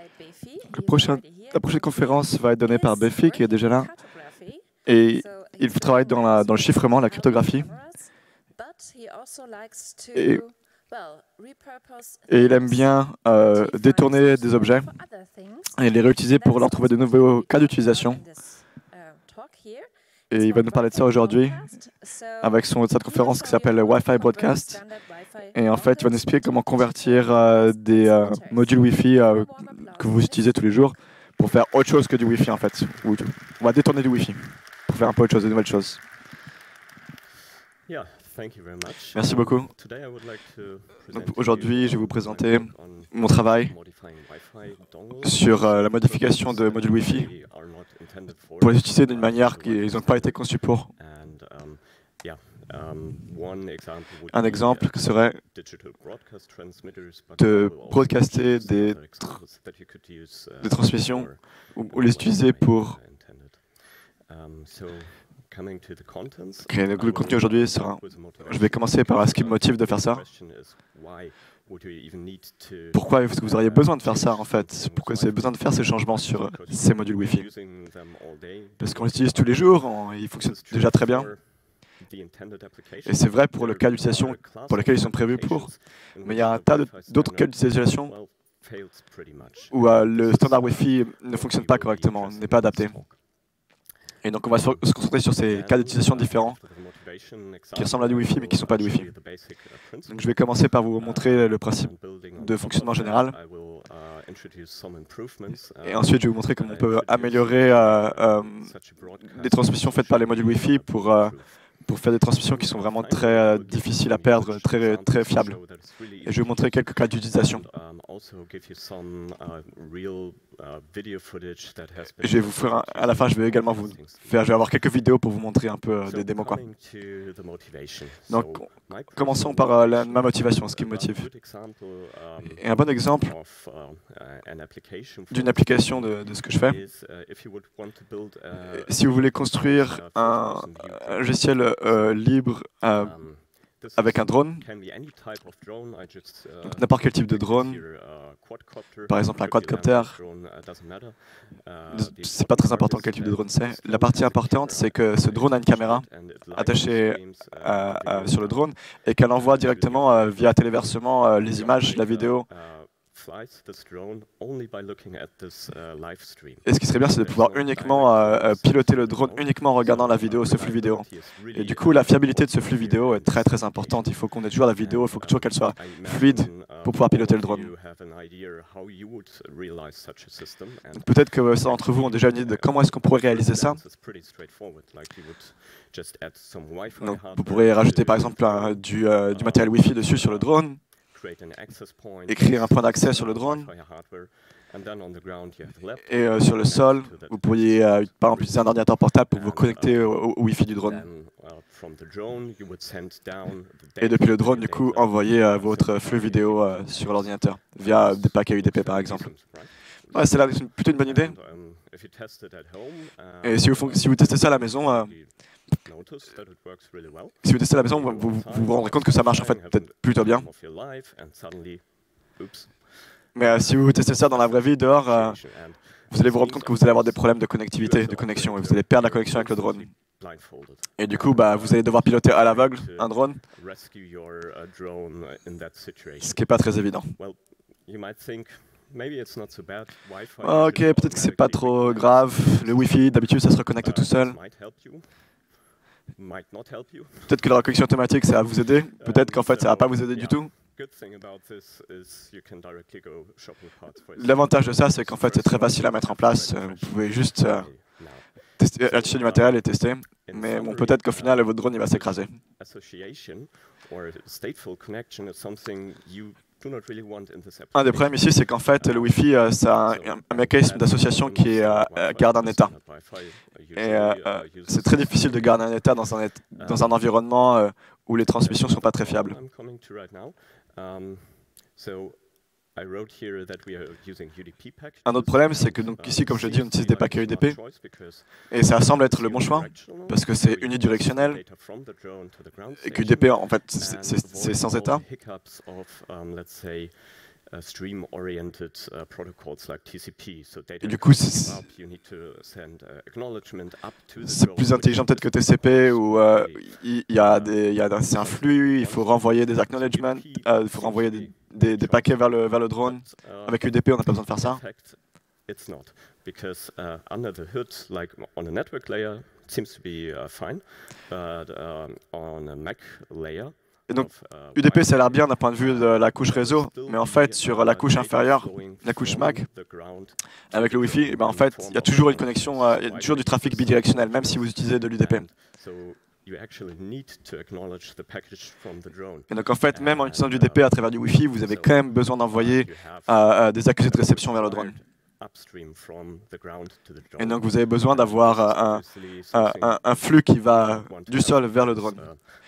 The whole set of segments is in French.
La prochaine conférence va être donnée par Befi, qui est déjà là. Et il travaille dans le chiffrement, la cryptographie. Et il aime bien détourner des objets et les réutiliser pour leur trouver de nouveaux cas d'utilisation. Et il va nous parler de ça aujourd'hui avec cette conférence qui s'appelle Wi-Fi Broadcast. Et en fait, il va nous expliquer comment convertir des modules Wi-Fi que vous utilisez tous les jours pour faire autre chose que du Wi-Fi en fait. On va détourner du Wi-Fi pour faire un peu autre chose, de nouvelles choses. Merci beaucoup. Aujourd'hui, je vais vous présenter mon travail sur la modification de modules Wi-Fi pour les utiliser d'une manière qu'ils n'ont pas été conçus pour. Un exemple serait de broadcaster des transmissions ou les utiliser pour créer le contenu aujourd'hui sera... Je vais commencer par ce qui me motive de faire ça. Pourquoi est-ce que vous auriez besoin de faire ça, en fait? Pourquoi vous avez besoin de faire ces changements sur ces modules Wi-Fi? Parce qu'on les utilise tous les jours, ils fonctionnent déjà très bien. Et c'est vrai pour le cas d'utilisation pour lequel ils sont prévus pour. Mais il y a un tas d'autres cas d'utilisation où le standard Wi-Fi ne fonctionne pas correctement, n'est pas adapté. Et donc on va se concentrer sur ces cas d'utilisation différents qui ressemblent à du Wi-Fi mais qui ne sont pas du Wi-Fi. Donc je vais commencer par vous montrer le principe de fonctionnement général. Et ensuite je vais vous montrer comment on peut améliorer des transmissions faites par les modules Wi-Fi pour faire des transmissions qui sont vraiment très difficiles à perdre, très fiables. Et je vais vous montrer quelques cas d'utilisation. Et je vais vous faire à la fin, je vais également je vais avoir quelques vidéos pour vous montrer un peu des démos, quoi. Donc, commençons par ma motivation, ce qui me motive. Et un bon exemple d'une application de ce que je fais, si vous voulez construire un logiciel libre avec un drone, donc n'importe quel type de drone, par exemple un quadcopter, c'est pas très important quel type de drone c'est. La partie importante, c'est que ce drone a une caméra attachée sur le drone et qu'elle envoie directement via téléversement les images, la vidéo. Et ce qui serait bien, c'est de pouvoir uniquement piloter le drone uniquement en regardant la vidéo, ce flux vidéo. Et du coup, la fiabilité de ce flux vidéo est très très importante. Il faut qu'on ait toujours la vidéo, il faut toujours qu'elle soit fluide pour pouvoir piloter le drone. Peut-être que certains d'entre vous ont déjà une idée de comment est-ce qu'on pourrait réaliser ça. Donc, vous pourrez rajouter par exemple du matériel Wi-Fi dessus sur le drone, écrire un point d'accès sur le drone, et sur le sol, vous pourriez par exemple utiliser un ordinateur portable pour vous connecter au Wi-Fi du drone. Et depuis le drone, du coup, envoyer votre flux vidéo sur l'ordinateur, via des paquets UDP par exemple. Ouais, c'est plutôt une bonne idée. Et si vous testez ça à la maison, vous vous rendrez compte que ça marche en fait peut-être plutôt bien. Mais si vous testez ça dans la vraie vie, dehors, vous allez vous rendre compte que vous allez avoir des problèmes de connectivité, de connexion, et vous allez perdre la connexion avec le drone. Et du coup, vous allez devoir piloter à l'aveugle un drone, ce qui n'est pas très évident. Ok, peut-être que c'est pas trop grave. Le Wi-Fi, d'habitude, ça se reconnecte tout seul. Peut-être que la reconnexion automatique, ça va vous aider. Peut-être qu'en fait, ça va pas vous aider du tout. L'avantage de ça, c'est qu'en fait, c'est très facile à mettre en place. Vous pouvez juste acheter du matériel et tester. Mais bon, peut-être qu'au final, votre drone il va s'écraser. Un des problèmes ici, c'est qu'en fait, le Wi-Fi, ça a un mécanisme d'association qui garde un état. Et c'est très difficile de garder un état dans un environnement où les transmissions ne sont pas très fiables. Un autre problème, c'est que donc, ici, comme je dis, on utilise des paquets UDP. Et ça semble être le bon choix, parce que c'est unidirectionnel. Et qu'UDP, en fait, c'est sans état. Et du coup, c'est plus intelligent peut-être que TCP, où c'est un flux, il faut renvoyer des acknowledgements, il faut renvoyer des paquets vers le drone. Avec UDP, on n'a pas besoin de faire ça. It's not, because under the hood, like on a network layer, it seems to be fine, but on a MAC layer. Et donc, UDP, ça a l'air bien d'un point de vue de la couche réseau, mais en fait, sur la couche inférieure, la couche MAC, avec le Wi-Fi, en fait, il y a toujours une connexion, il y a toujours du trafic bidirectionnel, même si vous utilisez de l'UDP. Et donc, en fait, même en utilisant l'UDP à travers du Wi-Fi, vous avez quand même besoin d'envoyer des accusés de réception vers le drone. Et donc, vous avez besoin d'avoir un flux qui va du sol vers le drone.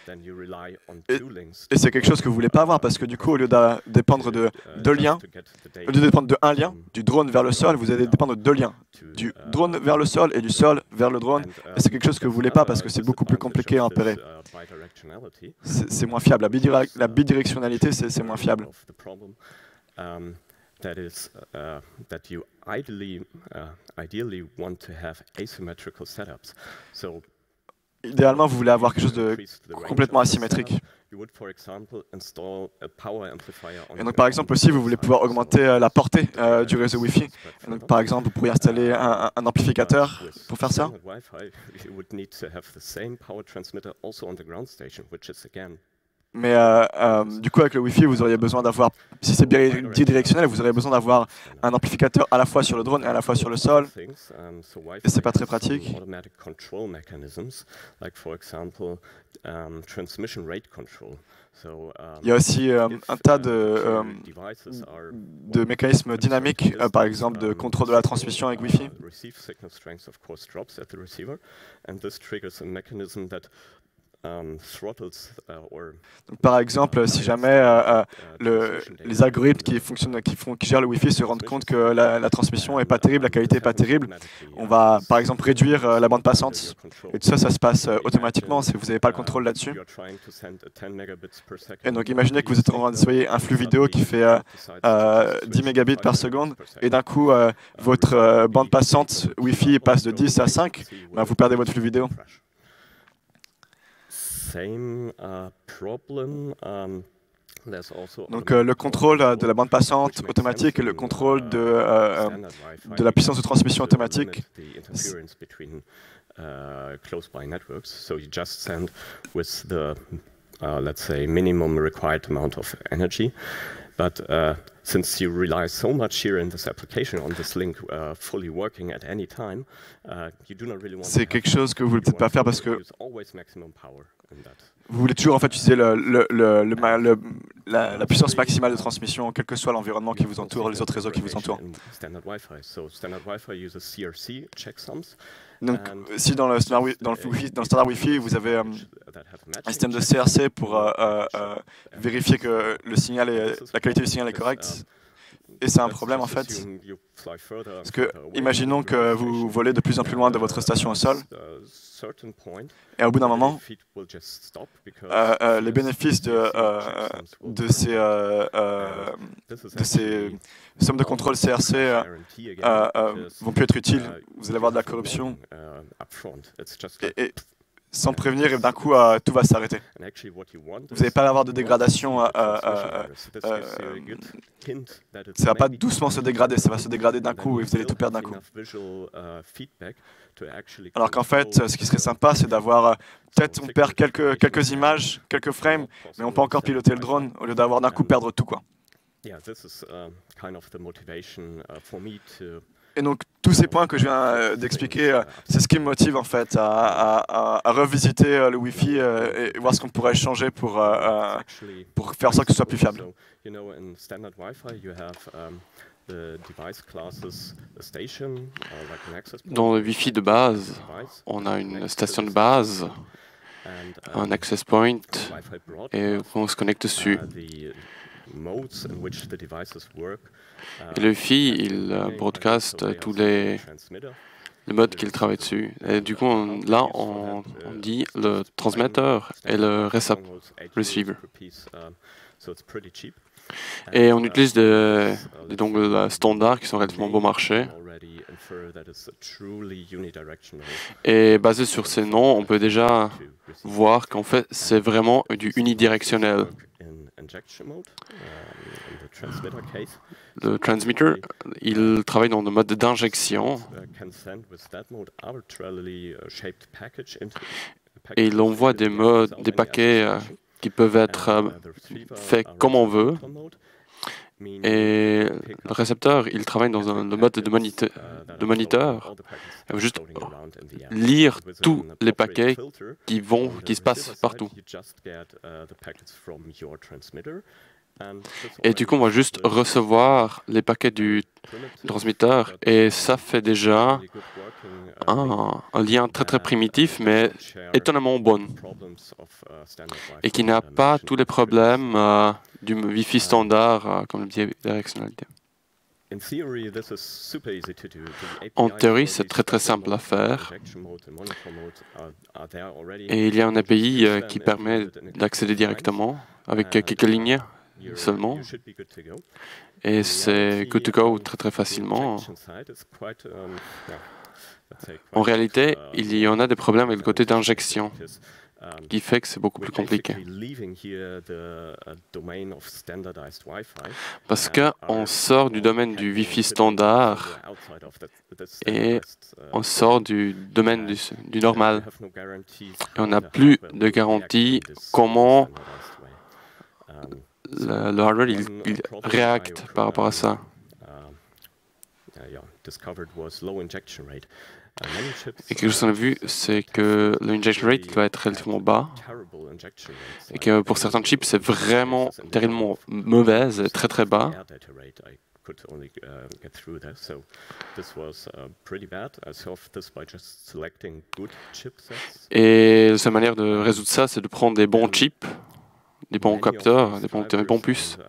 Et c'est quelque chose que vous ne voulez pas avoir, parce que du coup, au lieu de dépendre de deux liens, au lieu de dépendre de un lien, du drone vers le sol, vous allez dépendre de deux liens, du drone vers le sol et du sol vers le drone. Et c'est quelque chose que vous ne voulez pas, parce que c'est beaucoup plus compliqué à opérer. C'est moins fiable. La bidirectionnalité, c'est moins fiable. That is that you ideally want to have asymmetrical setups. So idéalement, vous voulez avoir quelque chose de complètement asymétrique. Et donc, par exemple, aussi, vous voulez pouvoir augmenter la portée du réseau Wi-Fi. Et donc, par exemple, vous pourriez installer un amplificateur pour faire ça. Mais du coup, avec le Wi-Fi, vous auriez besoin d'avoir, si c'est bidirectionnel, vous auriez besoin d'avoir un amplificateur à la fois sur le drone et à la fois sur le sol. Et c'est pas très pratique. Il y a aussi un tas de mécanismes dynamiques, par exemple de contrôle de la transmission avec Wi-Fi. Donc, par exemple, si jamais les algorithmes qui gèrent le Wi-Fi se rendent compte que la transmission n'est pas terrible, la qualité n'est pas terrible, on va par exemple réduire la bande passante. Et tout ça, ça se passe automatiquement si vous n'avez pas le contrôle là-dessus. Et donc imaginez que vous êtes en train d'envoyer un flux vidéo qui fait 10 mégabits par seconde, et d'un coup, votre bande passante Wi-Fi passe de 10 à 5, vous perdez votre flux vidéo. Donc le contrôle de la bande passante automatique et le contrôle de la puissance de transmission automatique. Let's say minimum required amount of energy, but since you rely so much here in this application on this link fully working at any time, you do not really want. C'est quelque chose que vous voulez peut-être pas faire parce que vous voulez toujours en fait utiliser la puissance maximale de transmission, quel que soit l'environnement qui vous entoure, les autres réseaux qui vous entourent. Donc, si dans le standard Wi-Fi, vous avez un système de CRC pour vérifier que la qualité du signal est correcte, et c'est un problème en fait, parce que imaginons que vous volez de plus en plus loin de votre station au sol, et au bout d'un moment, les bénéfices de ces sommes de contrôle CRC vont plus être utiles. Vous allez avoir de la corruption. Et sans prévenir, et d'un coup, tout va s'arrêter. Vous n'allez pas avoir de dégradation. Ça ne va pas doucement se dégrader, ça va se dégrader d'un coup et vous allez tout perdre d'un coup. Alors qu'en fait, ce qui serait sympa, c'est d'avoir, peut-être on perd quelques images, quelques frames, mais on peut encore piloter le drone au lieu d'avoir d'un coup perdre tout, quoi. Et donc, tous ces points que je viens d'expliquer, c'est ce qui me motive en fait à revisiter le Wi-Fi et voir ce qu'on pourrait changer pour faire en sorte que ce soit plus fiable. Dans le Wi-Fi de base, on a une station de base, un access point, et on se connecte dessus. Et le Wi-Fi, il broadcast tous les le mode qu'il travaille dessus. Et du coup, là, on dit le transmetteur et le receiver. Et on utilise des dongles standards qui sont relativement bon marché. Et basé sur ces noms, on peut déjà voir qu'en fait, c'est vraiment du unidirectionnel. Le transmitter, il travaille dans le mode d'injection et il envoie des paquets qui peuvent être faits comme on veut. Et le récepteur, il travaille dans le mode de moniteur. Il va juste lire tous les paquets qui se passent partout. Et du coup, on va juste recevoir les paquets du transmetteur et ça fait déjà un lien très très primitif, mais étonnamment bon. Et qui n'a pas tous les problèmes du Wi-Fi standard, comme le bidirectionnalité. En théorie, c'est très très simple à faire. Et il y a un API qui permet d'accéder directement avec quelques lignes seulement. Et c'est good to go très très facilement. En réalité, il y en a des problèmes avec le côté d'injection, qui fait que c'est beaucoup plus compliqué. Parce qu'on sort du domaine du Wi-Fi standard et on sort du domaine du normal. Et on n'a plus de garantie comment le hardware il réacte par rapport à ça. Et quelque chose qu'on a vu, c'est que l'injection rate va être relativement bas et que pour certains chips, c'est vraiment terriblement mauvaise, très très bas. Et la seule manière de résoudre ça, c'est de prendre des bons chips, des bons capteurs, des bons puces.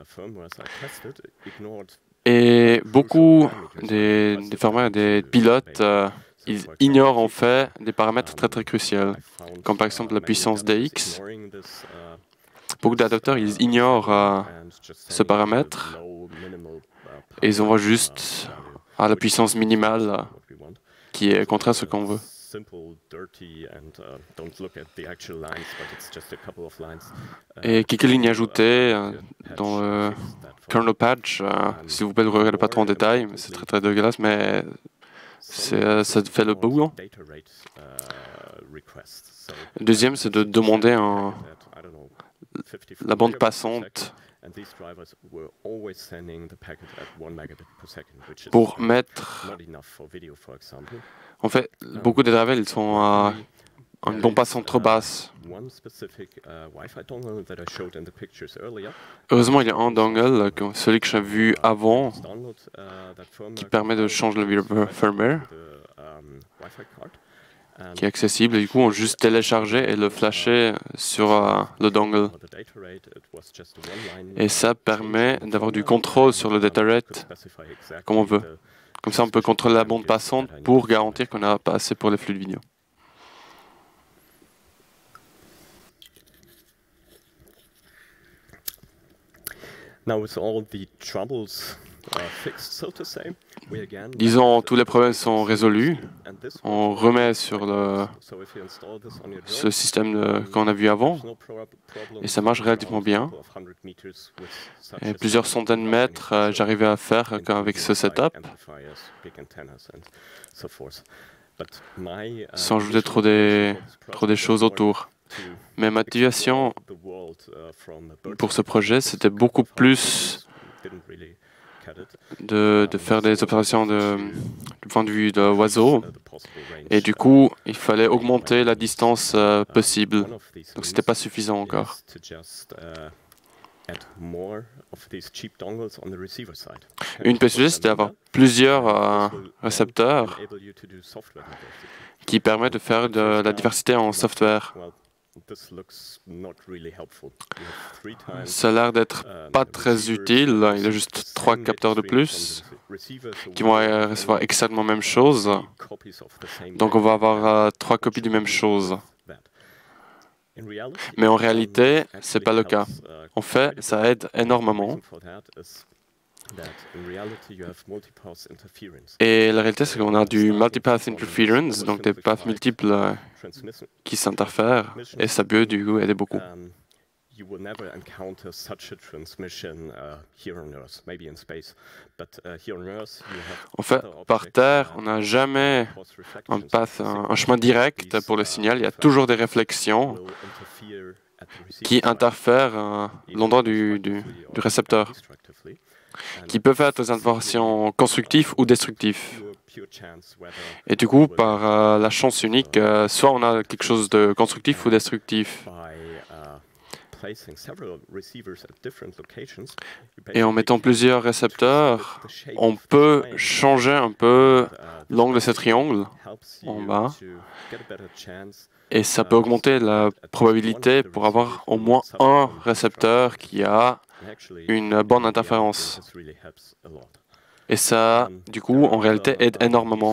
Et beaucoup des firmware et des pilotes, ils ignorent en fait des paramètres très très cruciaux, comme par exemple la puissance DX. Beaucoup d'adapteurs, ils ignorent ce paramètre et ils envoient juste à la puissance minimale qui est contraire à ce qu'on veut. Et quelques lignes ajoutées dans le kernel patch, s'il vous plaît, ne regardez pas trop en détail, mais c'est très très dégueulasse, mais ça fait le boulot. Le deuxième, c'est de demander la bande passante pour mettre... En fait, beaucoup des drivers, ils sont à une bande passante trop basse. Heureusement, il y a un dongle, celui que j'ai vu avant, qui permet de changer le firmware, qui est accessible. Et du coup, on juste télécharger et le flasher sur le dongle. Et ça permet d'avoir du contrôle sur le data rate comme on veut. Comme ça, on peut contrôler la bande passante pour garantir qu'on n'a pas assez pour les flux de vidéo. Disons, tous les problèmes sont résolus. On remet sur ce système qu'on a vu avant. Et ça marche relativement bien. Et plusieurs centaines de mètres, j'arrivais à faire avec ce setup. Sans ajouter trop des choses autour. Mais ma motivation pour ce projet, c'était beaucoup plus de faire des opérations du point de vue de l'oiseau. Et du coup, il fallait augmenter la distance possible. Donc, ce n'était pas suffisant encore. Une possibilité, c'était d'avoir plusieurs récepteurs qui permettent de faire de la diversité en software. Ça a l'air d'être pas très utile. Il y a juste 3 capteurs de plus. qui vont recevoir exactement la même chose. Donc on va avoir 3 copies de même chose. Mais en réalité, ce n'est pas le cas. En fait, ça aide énormément. Et la réalité, c'est qu'on a du multipath interference, donc des paths multiples qui s'interfèrent, et ça peut du coup aider beaucoup. You will never encounter such a transmission here on Earth, maybe in space, but here on Earth you have. En fait, par Terre, on n'a jamais un chemin direct pour le signal. Il y a toujours des réflexions qui interfèrent l'endroit du récepteur, qui peuvent être des interventions constructives ou destructives. Et du coup, par la chance unique, soit on a quelque chose de constructif ou destructif. Et en mettant plusieurs récepteurs, on peut changer un peu l'angle de ce triangle en bas. Et ça peut augmenter la probabilité pour avoir au moins un récepteur qui a une bonne interférence. Et ça, du coup, en réalité, aide énormément.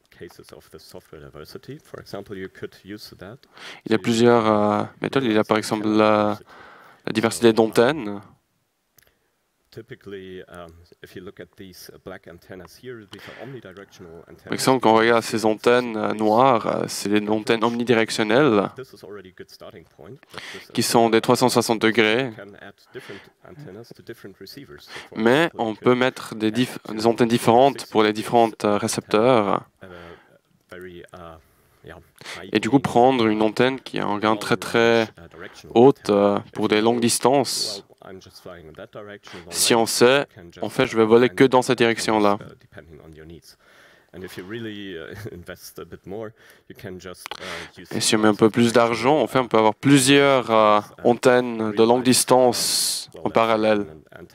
Il y a plusieurs méthodes. Il y a par exemple la diversité d'antennes. Par exemple, quand on regarde ces antennes noires, c'est des antennes omnidirectionnelles qui sont des 360 degrés. Mais on peut mettre des antennes différentes pour les différents récepteurs. Et du coup, prendre une antenne qui a un gain très très haute pour des longues distances. Si on sait, en fait, je vais voler que dans cette direction-là. Et si on met un peu plus d'argent, en fait, on peut avoir plusieurs antennes de longue distance en parallèle.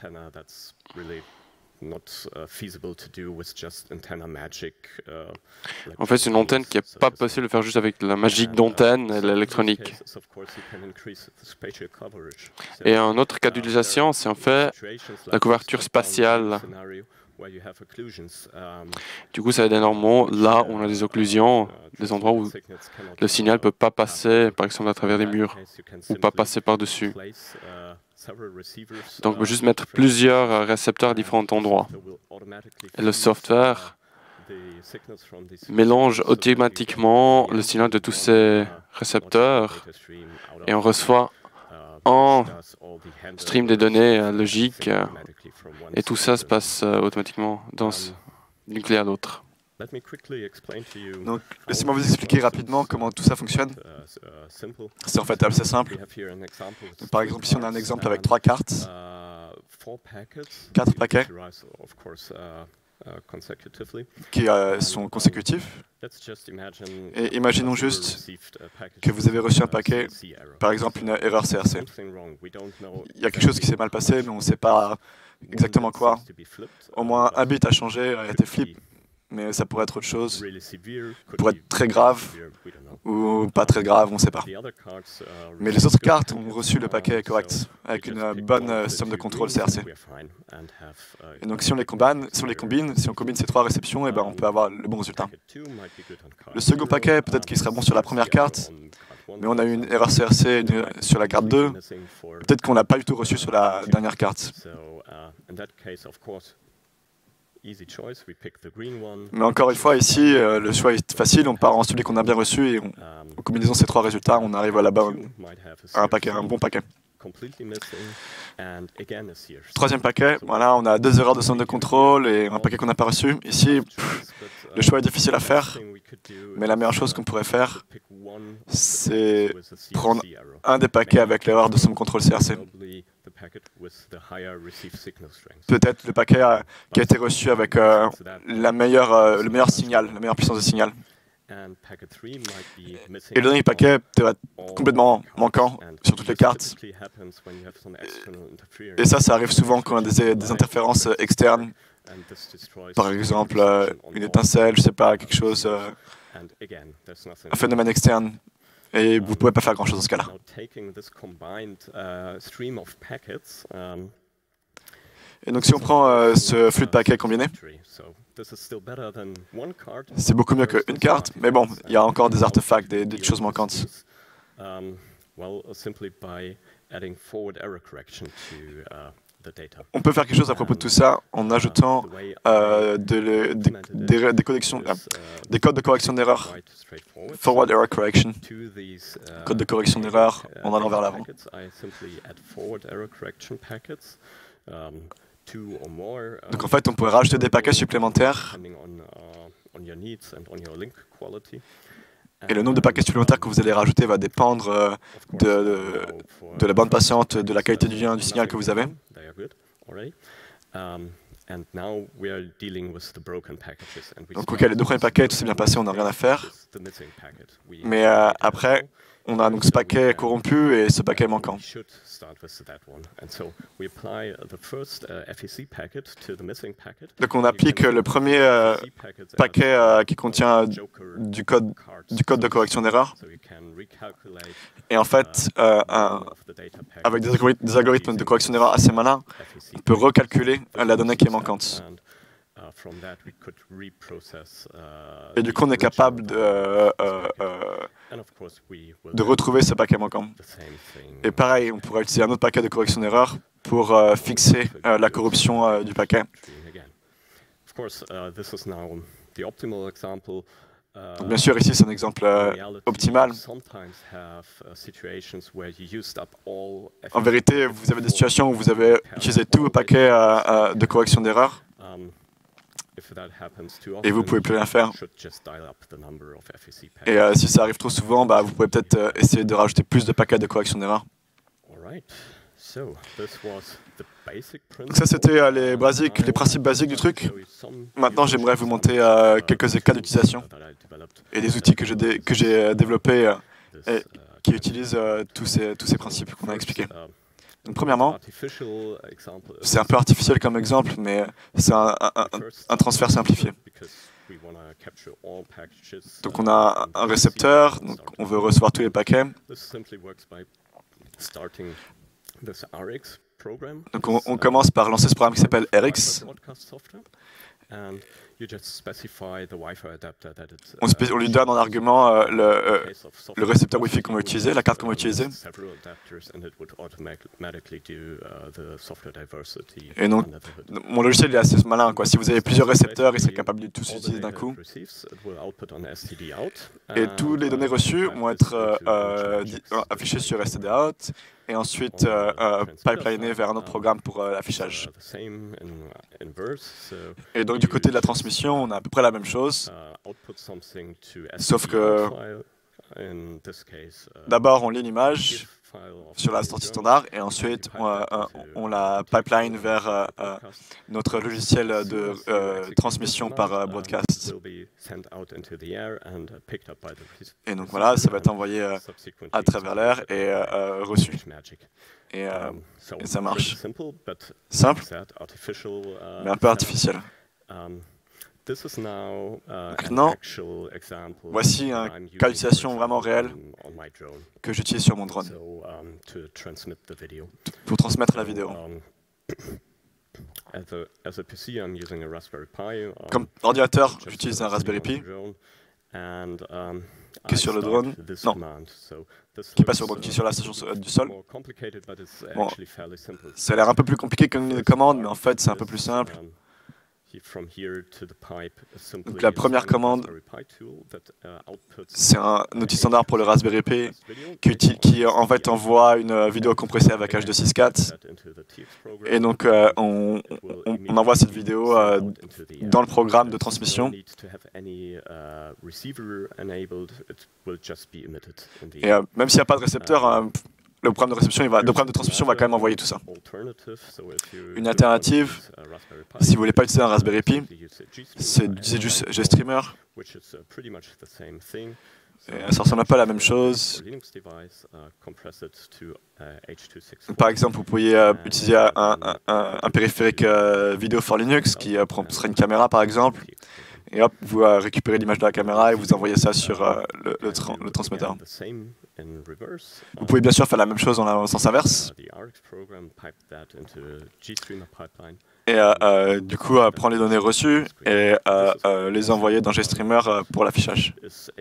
En fait, c'est une antenne qui n'est pas possible de faire juste avec la magie d'antenne et l'électronique. Et un autre cas d'utilisation, c'est en fait la couverture spatiale. Du coup, ça aide énormément là où on a des occlusions, des endroits où le signal ne peut pas passer, par exemple, à travers des murs, ou pas passer par-dessus. Donc, on peut juste mettre plusieurs récepteurs à différents endroits. Et le software mélange automatiquement le signal de tous ces récepteurs et on reçoit un stream de données logiques et tout ça se passe automatiquement d'un nucléaire à l'autre. Donc, laissez-moi vous expliquer rapidement comment tout ça fonctionne. C'est en fait assez simple. Donc, par exemple, ici, on a un exemple avec 3 cartes, 4 paquets qui sont consécutifs. Et imaginons juste que vous avez reçu un paquet, par exemple une erreur CRC. Il y a quelque chose qui s'est mal passé, mais on ne sait pas exactement quoi. Au moins un bit a changé, a été flip. Mais ça pourrait être autre chose, pourrait être très grave ou pas très grave, on ne sait pas. Mais les autres cartes ont reçu le paquet correct, avec une bonne somme de contrôle CRC. Et donc si on combine ces 3 réceptions, et ben on peut avoir le bon résultat. Le second paquet, peut-être qu'il serait bon sur la première carte, mais on a eu une erreur CRC sur la carte 2, peut-être qu'on n'a pas du tout reçu sur la dernière carte. Mais encore une fois, ici, le choix est facile, on part en celui qu'on a bien reçu et en combinaison de ces 3 résultats, on arrive à un bon paquet. Troisième paquet, voilà, on a 2 erreurs de somme de contrôle et un paquet qu'on n'a pas reçu. Ici, le choix est difficile à faire, mais la meilleure chose qu'on pourrait faire, c'est prendre un des paquets avec l'erreur de somme contrôle CRC. Peut-être le paquet qui a été reçu avec le meilleur signal, la meilleure puissance de signal. Et le dernier paquet peut être complètement manquant sur toutes les cartes. Et ça arrive souvent quand on a des interférences externes. Par exemple, une étincelle, je ne sais pas, quelque chose, un phénomène externe. Et vous ne pouvez pas faire grand-chose dans ce cas-là. Et donc si on prend ce flux de paquets combiné, c'est beaucoup mieux qu'une carte, mais bon, il y a encore des artefacts, des choses manquantes. On peut faire quelque chose à propos de tout ça en ajoutant des codes de correction d'erreur, forward error correction, code de correction d'erreur en allant vers l'avant. Donc en fait, on pourrait rajouter des paquets supplémentaires. Et le nombre de paquets supplémentaires que vous allez rajouter va dépendre de la bande passante, de la qualité du lien, du signal que vous avez. Donc ok, les deux premiers paquets, tout s'est bien passé, on n'a rien à faire. Mais après, on a donc ce paquet corrompu et ce paquet manquant. Donc on applique le premier paquet qui contient du code de correction d'erreur. Et en fait, avec des algorithmes de correction d'erreur assez malins, on peut recalculer la donnée qui est manquante. Et du coup, on est capable de retrouver ce paquet manquant. Et pareil, on pourrait utiliser un autre paquet de correction d'erreur pour fixer la corruption du paquet. Donc, bien sûr, ici, c'est un exemple optimal. En vérité, vous avez des situations où vous avez utilisé tout le paquet de correction d'erreur. Et vous ne pouvez plus rien faire. Et si ça arrive trop souvent, vous pouvez peut-être essayer de rajouter plus de paquets de correction d'erreur. Donc ça, c'était les principes basiques du truc. Maintenant, j'aimerais vous montrer quelques cas d'utilisation et des outils que j'ai développés et qui utilisent tous ces principes qu'on a expliqués. Donc, premièrement, c'est un peu artificiel comme exemple, mais c'est un transfert simplifié. Donc on a un récepteur, donc on veut recevoir tous les paquets. Donc on commence par lancer ce programme qui s'appelle RX. On lui donne en argument le récepteur Wi-Fi qu'on va utiliser, la carte qu'on va utiliser. Et donc, mon logiciel est assez malin, quoi. Si vous avez plusieurs récepteurs, il serait capable de tous utiliser d'un coup. Et toutes les données reçues vont être affichées sur stdout et ensuite pipelinées vers un autre programme pour l'affichage. Et donc, du côté de la transmission, on a à peu près la même chose, sauf que d'abord on lit l'image sur la sortie standard et ensuite on la pipeline vers notre logiciel de transmission par broadcast. Et donc voilà, ça va être envoyé à travers l'air et reçu. Et ça marche. Simple, mais un peu artificiel. Maintenant, voici un cas d'utilisation vraiment réel que j'utilise sur mon drone pour transmettre la vidéo. Comme ordinateur, j'utilise un Raspberry Pi qui est sur le drone, non, qui passe sur la station du sol. Bon, ça a l'air un peu plus compliqué qu'une ligne de commande, mais en fait, c'est un peu plus simple. Donc la première commande, c'est un outil standard pour le Raspberry Pi qui en fait envoie une vidéo compressée avec H264. Et donc on envoie cette vidéo dans le programme de transmission. Et même s'il n'y a pas de récepteur, le programme de transmission va quand même envoyer tout ça. Une alternative, si vous ne voulez pas utiliser un Raspberry Pi, c'est d'utiliser juste GStreamer. Et ça ressemble un peu à la même chose. Par exemple, vous pourriez utiliser un périphérique vidéo for Linux qui serait une caméra par exemple. Et hop, vous récupérez l'image de la caméra et vous envoyez ça sur le transmetteur. Vous pouvez bien sûr faire la même chose dans le sens inverse. Et du coup, prendre les données reçues et les envoyer dans GStreamer pour l'affichage.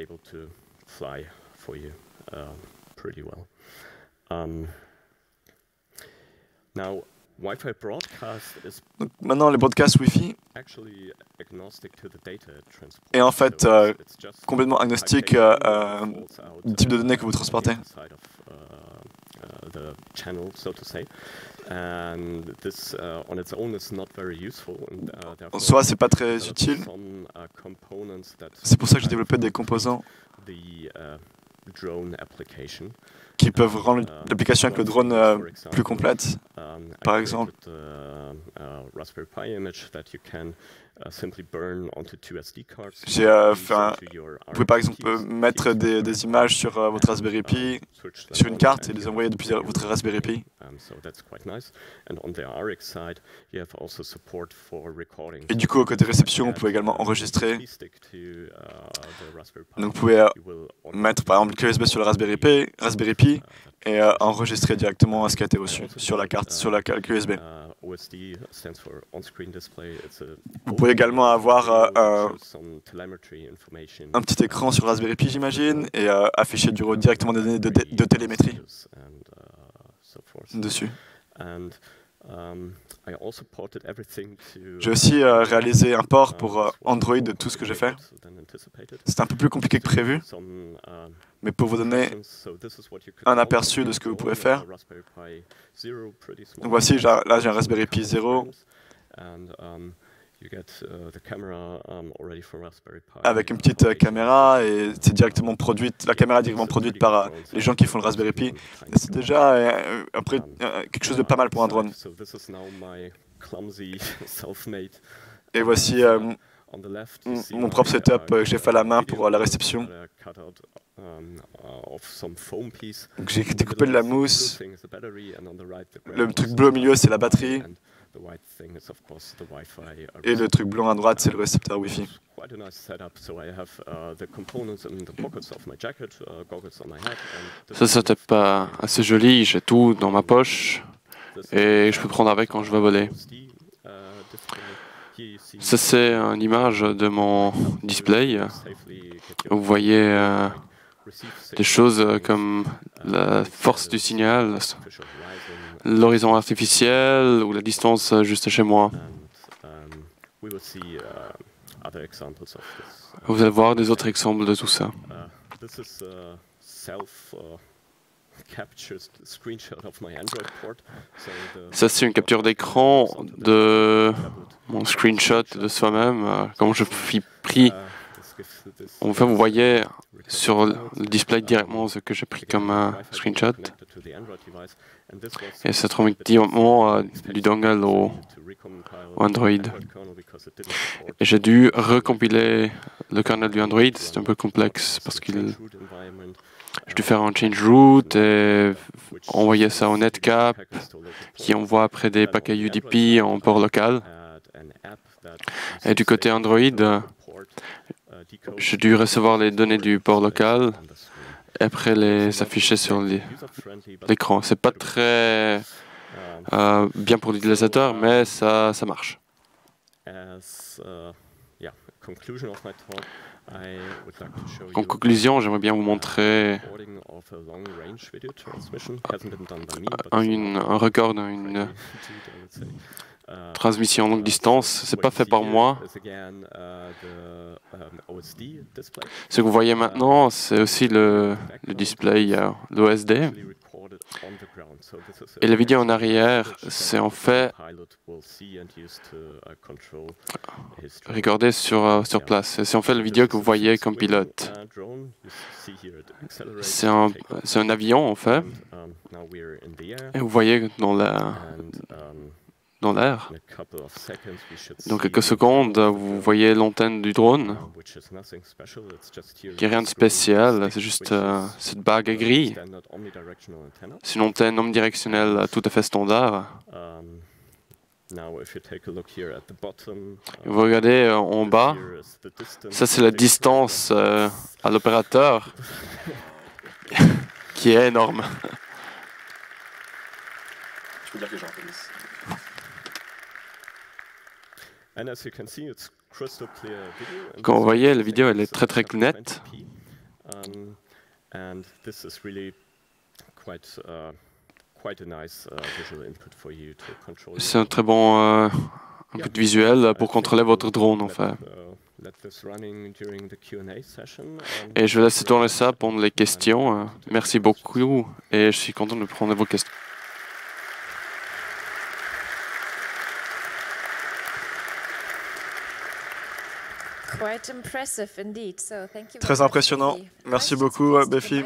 Donc, maintenant, les broadcasts Wi-Fi est en fait complètement agnostique du type de données que vous transportez. En soi, c'est pas très utile. C'est pour ça que j'ai développé des composants qui peuvent rendre l'application avec le drone plus complète. Par exemple, vous pouvez par exemple mettre des images sur votre Raspberry Pi, sur une carte et les envoyer depuis votre Raspberry Pi. Et du coup, au côté réception, vous pouvez également enregistrer. Donc vous pouvez mettre par exemple une clé USB sur le Raspberry Pi et enregistrer directement ce qui a été reçu sur la carte, sur la clé USB. Vous pouvez également avoir un petit écran sur Raspberry Pi, j'imagine, et afficher directement des données de télémétrie dessus. J'ai aussi réalisé un port pour Android de tout ce que j'ai fait. C'est un peu plus compliqué que prévu, mais pour vous donner un aperçu de ce que vous pouvez faire. Donc voici, là j'ai un Raspberry Pi 0 avec une petite caméra et c'est directement produite. La caméra est directement produite par les gens qui font le Raspberry Pi. Et c'est déjà après quelque chose de pas mal pour un drone. Et voici mon propre setup que j'ai fait à la main pour la réception. Donc j'ai découpé de la mousse. Le truc bleu au milieu, c'est la batterie. Et le truc blanc à droite, c'est le récepteur Wi-Fi. Ce setup assez joli, j'ai tout dans ma poche et je peux prendre avec quand je vais voler. Ça, c'est une image de mon display. Vous voyez des choses comme la force du signal, l'horizon artificiel ou la distance juste chez moi. Vous allez voir des autres exemples de tout ça. Ça, c'est une capture d'écran de mon screenshot de soi-même, comme je suis pris. Enfin, vous voyez sur le display directement ce que j'ai pris comme screenshot. Et ça transmet directement du dongle au Android. Et j'ai dû recompiler le kernel du Android. C'est un peu complexe parce que j'ai dû faire un change root et envoyer ça au netcap qui envoie après des paquets UDP en port local. Et du côté Android, j'ai dû recevoir les données du port local et après les afficher sur l'écran. C'est pas très bien pour l'utilisateur, mais ça marche. En conclusion, j'aimerais bien vous montrer un record d'une transmission longue distance. C'est pas fait par moi. Ce que vous voyez maintenant, c'est aussi le display, l'OSD. Et la vidéo en arrière, c'est en fait regardé sur place. C'est en fait la vidéo que vous voyez comme pilote. C'est un avion en fait. Et vous voyez dans l'air. Dans quelques secondes, vous voyez l'antenne du drone, qui n'est rien de spécial, c'est juste cette bague grise. C'est une antenne omnidirectionnelle tout à fait standard. Vous regardez en bas, ça c'est la distance à l'opérateur, qui est énorme. Je peux dire que j'en fais. Comme vous voyez, la vidéo elle est très très nette. C'est un très bon input visuel pour contrôler votre drone en fait. Et je vais laisser tourner ça pendant les questions. Merci beaucoup et je suis content de prendre vos questions. Très impressionnant. Merci beaucoup, Befi.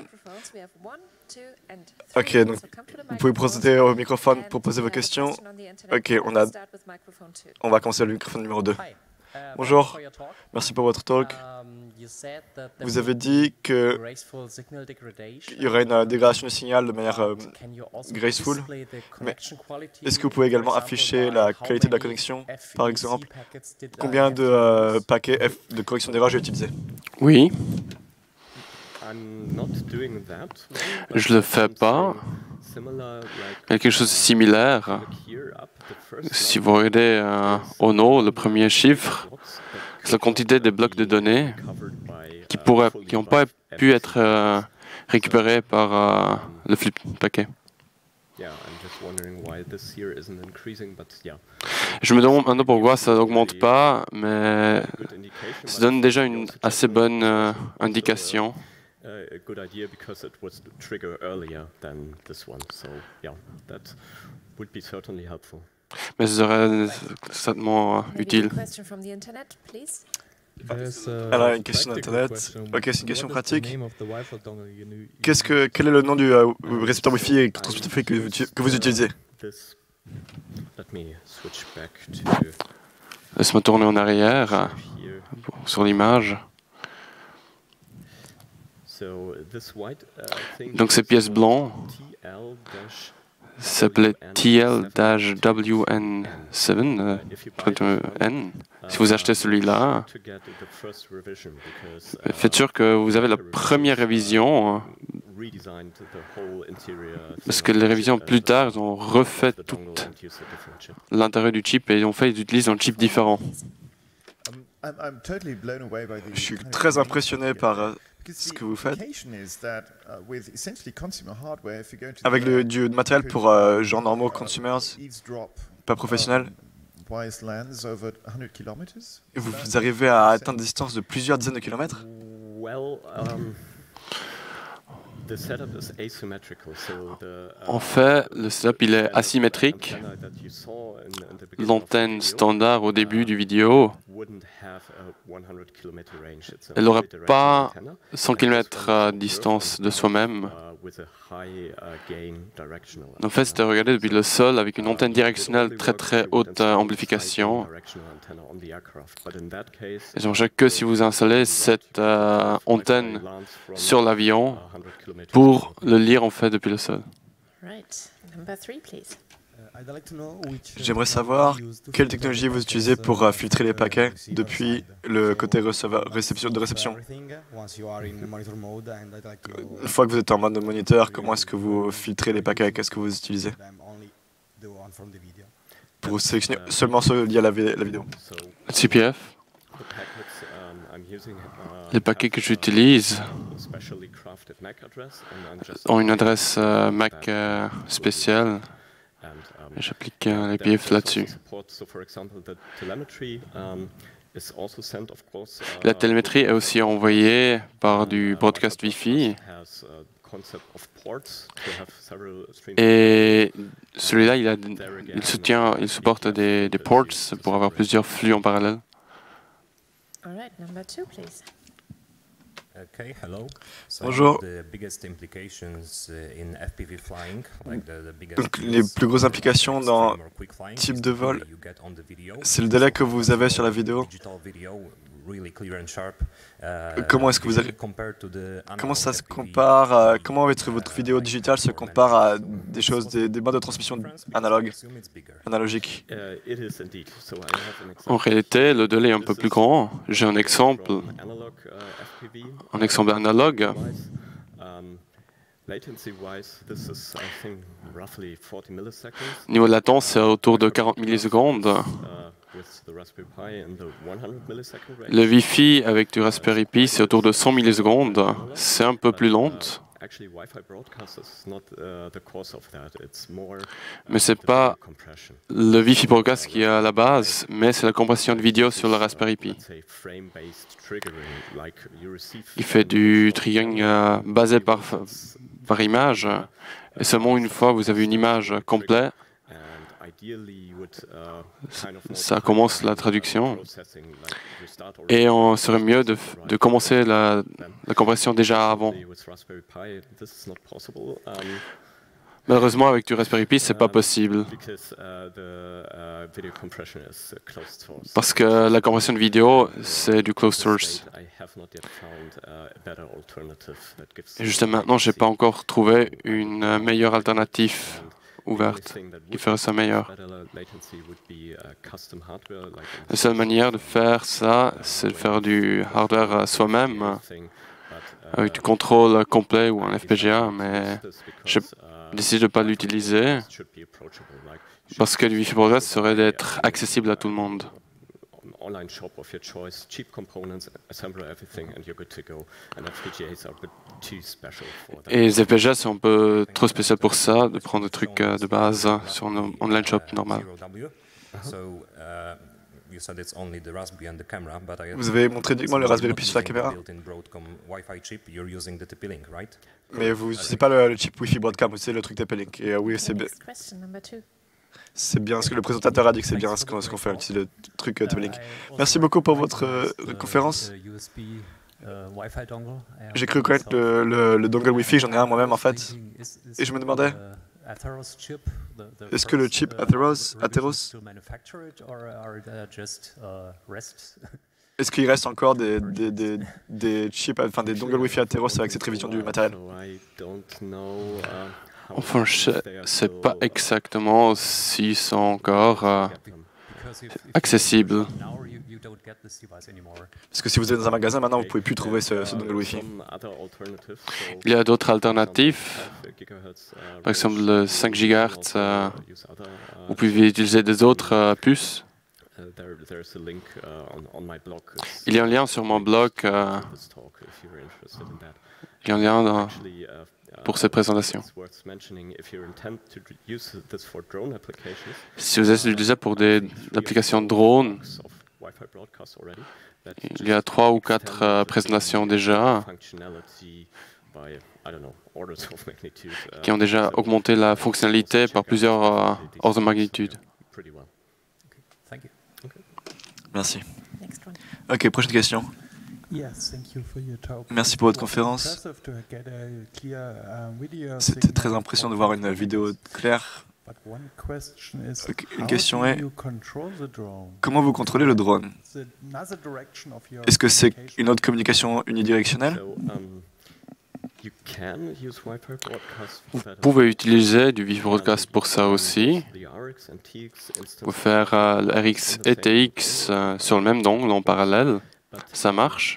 Ok, donc vous pouvez procéder au microphone pour poser vos questions. Ok, on va commencer le microphone numéro 2. Bonjour, merci pour votre talk. Vous avez dit qu'il y aurait une dégradation du signal de manière graceful, mais est-ce que vous pouvez également afficher la qualité de la connexion, par exemple? Combien de paquets de correction d'erreur j'ai utilisé? Oui. Je ne le fais pas. Quelque chose de similaire. Si vous regardez au nom, le premier chiffre, c'est la quantité de blocs de données qui n'ont pas pu être récupérés par le flip paquet. Je me demande maintenant pourquoi ça n'augmente pas, mais ça donne déjà une assez bonne indication. Mais ce serait certainement utile. Alors, une question d'Internet. Ok, c'est une question pratique. Quel est le nom du récepteur Wi-Fi et transmetteur Wi-Fi que vous utilisez? Laisse-moi tourner en arrière sur l'image. Donc ces pièces blanches s'appelait TL-WN7, N. Si vous achetez celui-là, faites sûr que vous avez la première révision, parce que les révisions plus tard, ils ont refait tout l'intérieur du chip et ils utilisent un chip différent. Je suis très impressionné par ce que vous faites. Avec du matériel pour gens normaux, consumers, pas professionnels, vous arrivez à atteindre des distances de plusieurs dizaines de kilomètres? En fait, le setup il est asymétrique. L'antenne standard au début du vidéo, elle n'aurait pas 100 km à distance de soi-même. En fait, c'était regardé depuis le sol avec une antenne directionnelle très très haute amplification. Et j'aimerais que si vous installez cette antenne sur l'avion pour le lire en fait depuis le sol. J'aimerais savoir quelle technologie vous utilisez pour filtrer les paquets depuis le côté de réception. Une fois que vous êtes en mode moniteur, comment est-ce que vous filtrez les paquets? Qu'est-ce que vous utilisez pour sélectionner seulement ceux liés à la vidéo? CPF. Les paquets que j'utilise ont une adresse MAC spéciale. J'applique l'IPF là-dessus. La télémétrie est aussi envoyée par du broadcast Wi-Fi. Et celui-là, il supporte des ports pour avoir plusieurs flux en parallèle. Bonjour. Donc, les plus grosses implications dans type de vol, c'est le délai que vous avez sur la vidéo. Comment est-ce que vous avez... Comment ça se compare comment votre vidéo digitale se compare à des choses, des modes de transmission analogiques? En réalité, le délai est un peu plus grand. J'ai un exemple analogue. Au niveau de latence, c'est autour de 40 millisecondes. Le Wi-Fi avec du Raspberry Pi, c'est autour de 100 millisecondes. C'est un peu plus lent. Mais ce n'est pas le Wi-Fi broadcast qui est à la base, mais c'est la compression de vidéo sur le Raspberry Pi. Il fait du triggering basé par image, et seulement une fois vous avez une image complète, ça commence la traduction. Et on serait mieux de commencer la compression déjà avant. Malheureusement, avec du Raspberry Pi, ce n'est pas possible. Parce que la compression de vidéo, c'est du closed source. Et jusqu'à maintenant, je n'ai pas encore trouvé une meilleure alternative ouverte qui ferait ça meilleur. La seule manière de faire ça, c'est de faire du hardware soi-même, avec du contrôle complet ou un FPGA, mais je décide de ne pas l'utiliser parce que le Wi-Fi broadcast serait d'être accessible à tout le monde. Et les FPGA sont un peu trop spéciaux pour ça, de prendre des trucs de base sur un online shop normal. Vous avez montré uniquement le Raspberry Pi sur la caméra, mais vous n'utilisez pas le chip Wi-Fi Broadcom, c'est le truc TP-Link. Et oui, c'est bien ce que le présentateur a dit, que c'est bien ce qu'on fait, utiliser le truc TP-Link. Merci beaucoup pour votre conférence. J'ai cru connaître le dongle Wi-Fi, j'en ai un moi-même en fait, et je me demandais, est-ce que le chip Atheros est-ce qu'il reste encore des chips, enfin des dongles Wi-Fi Atheros avec cette révision du matériel? Enfin, je ne sais pas exactement s'ils sont encore accessibles. Parce que si vous êtes dans un magasin, maintenant, vous ne pouvez plus trouver ce dongle Wi-Fi. Il y a d'autres alternatives. Par exemple, le 5 GHz, vous pouvez utiliser des autres puces. Il y a un lien sur mon blog. Il y a un lien pour cette présentation. Si vous êtes utilisé pour des applications de drones, il y a 3 ou 4 présentations déjà qui ont déjà augmenté la fonctionnalité par plusieurs ordres de magnitude. Merci. Ok, prochaine question. Merci pour votre conférence. C'était très impressionnant de voir une vidéo claire. Une question est, comment vous contrôlez le drone? Est-ce que c'est une autre communication unidirectionnelle? Vous pouvez utiliser du Wi-Fi broadcast pour ça aussi. Vous pouvez faire le RX et TX sur le même dongle en parallèle. Ça marche.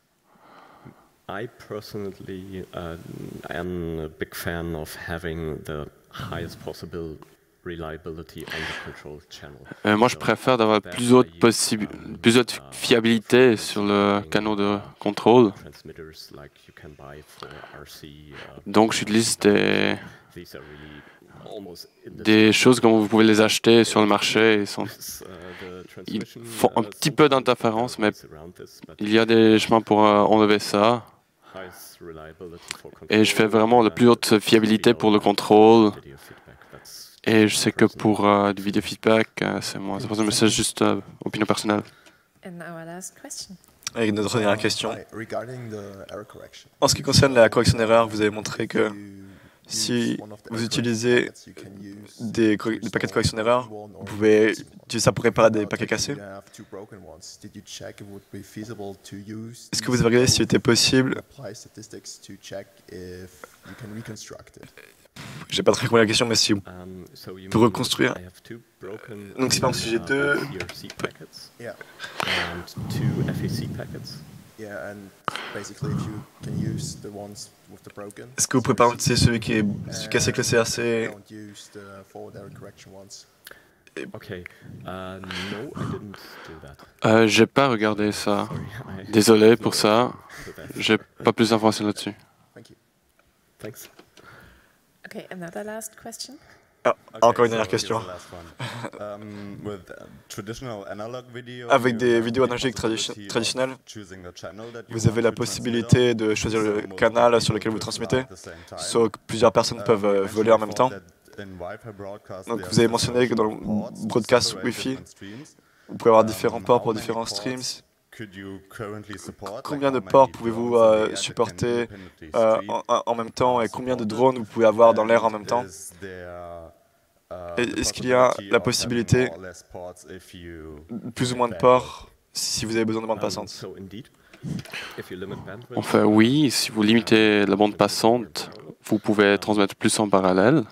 I personally am a big fan of having the highest possible reliability on the control channel. Moi, je préfère d'avoir plus haute fiabilité sur le canal de contrôle. Donc, j'utilise des choses comme vous pouvez les acheter sur le marché. Ils font un petit peu d'interférence, mais il y a des chemins pour enlever ça. Et je fais vraiment la plus haute fiabilité pour le contrôle. Et je sais que pour du vidéo feedback, c'est moins important, mais c'est juste opinion personnelle. Et notre dernière question. En ce qui concerne la correction d'erreur, vous avez montré que Si vous utilisez des paquets de correction d'erreurs, vous pouvez utiliser ça pour réparer des paquets cassés. Est-ce que vous avez regardé s'il était possible? J'ai pas très compris la question, mais si pour reconstruire. Donc si par exemple si j'ai deux. Est-ce que vous pouvez par exemple utiliser celui qui est cassé avec le CRC? J'ai pas regardé ça. Désolé pour ça. J'ai pas plus d'informations là-dessus. Okay, another last question. Ah, encore une dernière question. Avec des vidéos analogiques traditionnelles, vous avez la possibilité de choisir le canal sur lequel vous transmettez, sauf que plusieurs personnes peuvent voler en même temps. Donc vous avez mentionné que dans le broadcast Wi-Fi, vous pouvez avoir différents ports pour différents streams. Combien de ports pouvez-vous supporter en même temps et combien de drones vous pouvez avoir dans l'air en même temps? Est-ce qu'il y a la possibilité, plus ou moins de ports, si vous avez besoin de bande passante? Enfin oui, si vous limitez la bande passante, vous pouvez transmettre plus en parallèle.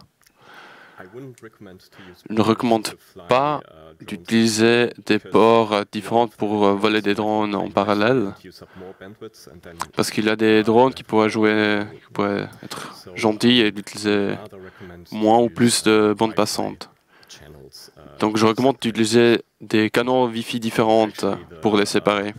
Je ne recommande pas d'utiliser des ports différents pour voler des drones en parallèle, parce qu'il y a des drones qui pourraient être gentils et d'utiliser moins ou plus de bandes passantes. Donc je recommande d'utiliser des canaux Wi-Fi différentes pour les séparer.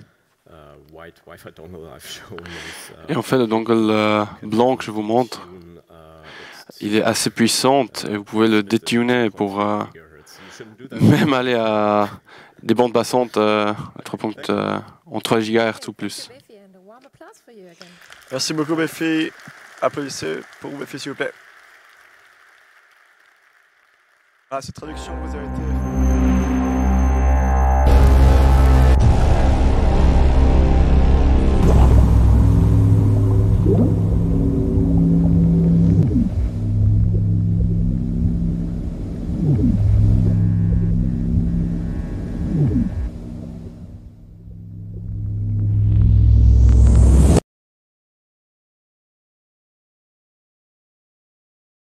Et en fait, le dongle blanc que je vous montre, il est assez puissant et vous pouvez le détuner pour même aller à des bandes passantes en 3 GHz ou plus. Merci beaucoup, Befi. Applaudissez pour Befi, s'il vous plaît. Ah, cette traduction vous a été...